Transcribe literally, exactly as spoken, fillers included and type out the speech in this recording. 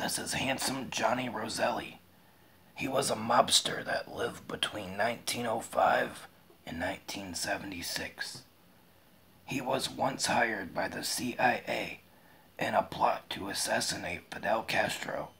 This is handsome Johnny Roselli. He was a mobster that lived between nineteen oh five and nineteen seventy-six. He was once hired by the C I A in a plot to assassinate Fidel Castro